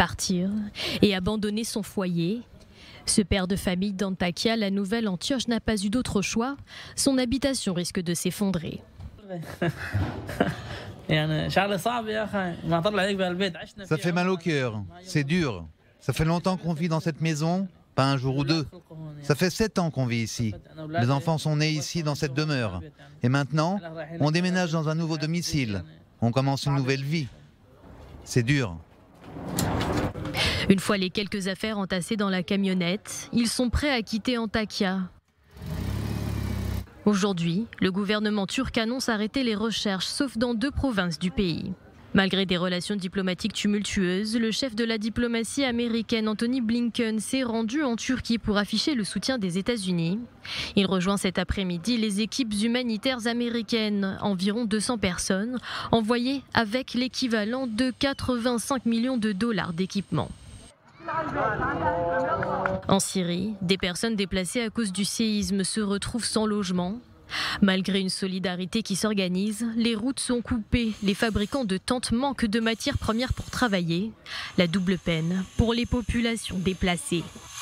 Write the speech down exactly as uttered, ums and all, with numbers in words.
Partir et abandonner son foyer. Ce père de famille d'Antakya, la Nouvelle-Antioche, n'a pas eu d'autre choix. Son habitation risque de s'effondrer. Ça fait mal au cœur, c'est dur. Ça fait longtemps qu'on vit dans cette maison, pas un jour ou deux. Ça fait sept ans qu'on vit ici. Les enfants sont nés ici dans cette demeure. Et maintenant, on déménage dans un nouveau domicile. On commence une nouvelle vie. C'est dur. Une fois les quelques affaires entassées dans la camionnette, ils sont prêts à quitter Antakya. Aujourd'hui, le gouvernement turc annonce arrêter les recherches, sauf dans deux provinces du pays. Malgré des relations diplomatiques tumultueuses, le chef de la diplomatie américaine Antony Blinken s'est rendu en Turquie pour afficher le soutien des États-Unis. Il rejoint cet après-midi les équipes humanitaires américaines, environ deux cents personnes, envoyées avec l'équivalent de quatre-vingt-cinq millions de dollars d'équipement. En Syrie, des personnes déplacées à cause du séisme se retrouvent sans logement. Malgré une solidarité qui s'organise, les routes sont coupées, les fabricants de tentes manquent de matières premières pour travailler. La double peine pour les populations déplacées.